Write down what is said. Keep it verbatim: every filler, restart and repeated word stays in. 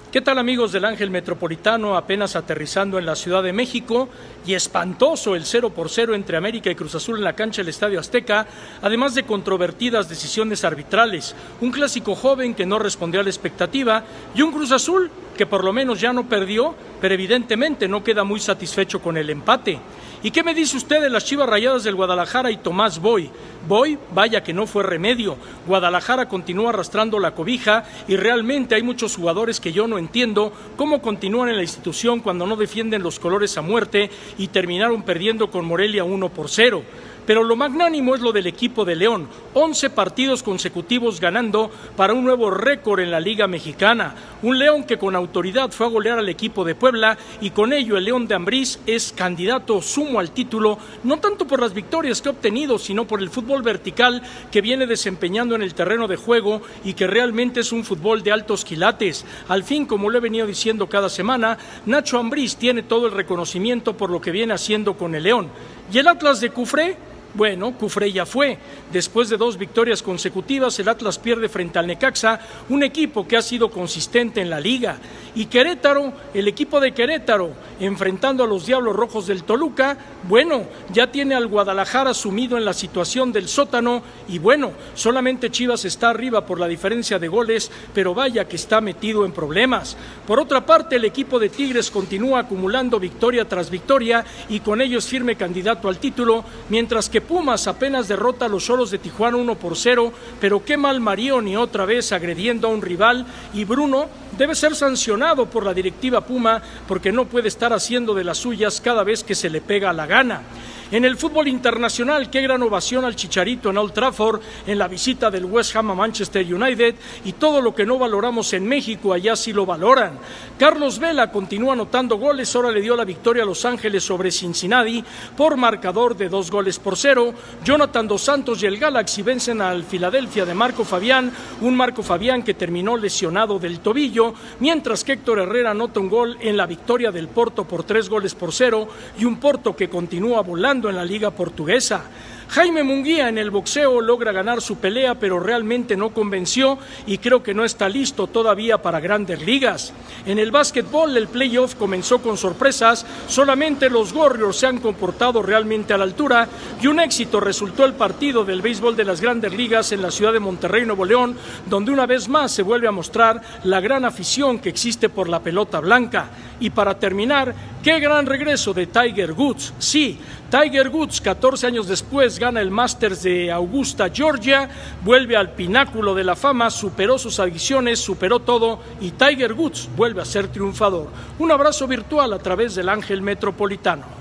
¿Qué tal, amigos del Ángel Metropolitano? Apenas aterrizando en la Ciudad de México, y espantoso el cero por cero entre América y Cruz Azul en la cancha del Estadio Azteca, además de controvertidas decisiones arbitrales, un clásico joven que no respondió a la expectativa y un Cruz Azul que por lo menos ya no perdió, pero evidentemente no queda muy satisfecho con el empate. ¿Y qué me dice usted de las Chivas Rayadas del Guadalajara y Tomás Boy? Boy, vaya que no fue remedio. Guadalajara continúa arrastrando la cobija y realmente hay muchos jugadores que yo no entiendo cómo continúan en la institución cuando no defienden los colores a muerte y terminaron perdiendo con Morelia uno por cero. Pero lo magnánimo es lo del equipo de León, once partidos consecutivos ganando para un nuevo récord en la Liga Mexicana. Un León que con autoridad fue a golear al equipo de Puebla y con ello el León de Ambriz es candidato sumo al título, no tanto por las victorias que ha obtenido, sino por el fútbol vertical que viene desempeñando en el terreno de juego y que realmente es un fútbol de altos quilates. Al fin, como lo he venido diciendo cada semana, Nacho Ambriz tiene todo el reconocimiento por lo que viene haciendo con el León. ¿Y el Atlas de Cufré? Bueno, Cufré ya fue. Después de dos victorias consecutivas, el Atlas pierde frente al Necaxa, un equipo que ha sido consistente en la liga. Y Querétaro, el equipo de Querétaro, enfrentando a los Diablos Rojos del Toluca, bueno, ya tiene al Guadalajara sumido en la situación del sótano y bueno, solamente Chivas está arriba por la diferencia de goles, pero vaya que está metido en problemas. Por otra parte, el equipo de Tigres continúa acumulando victoria tras victoria y con ello es firme candidato al título, mientras que Pumas apenas derrota a los Xolos de Tijuana uno por cero, pero qué mal Marioni otra vez agrediendo a un rival, y Bruno debe ser sancionado por la directiva Puma porque no puede estar haciendo de las suyas cada vez que se le pega la gana. En el fútbol internacional, qué gran ovación al Chicharito en Old Trafford, en la visita del West Ham a Manchester United, y todo lo que no valoramos en México, allá sí lo valoran. Carlos Vela continúa anotando goles, ahora le dio la victoria a Los Ángeles sobre Cincinnati por marcador de dos goles por cero. Jonathan Dos Santos y el Galaxy vencen al Filadelfia de Marco Fabián, un Marco Fabián que terminó lesionado del tobillo, mientras que Héctor Herrera anota un gol en la victoria del Porto por tres goles por cero, y un Porto que continúa volando en la Liga Portuguesa. Jaime Munguía en el boxeo logra ganar su pelea, pero realmente no convenció y creo que no está listo todavía para grandes ligas. En el básquetbol, el playoff comenzó con sorpresas, solamente los Warriors se han comportado realmente a la altura y un éxito resultó el partido del béisbol de las grandes ligas en la ciudad de Monterrey, Nuevo León, donde una vez más se vuelve a mostrar la gran afición que existe por la pelota blanca. Y para terminar, qué gran regreso de Tiger Woods. Sí, Tiger Woods, catorce años después, gana el Masters de Augusta, Georgia, vuelve al pináculo de la fama, superó sus adicciones, superó todo y Tiger Woods vuelve a ser triunfador. Un abrazo virtual a través del Ángel Metropolitano.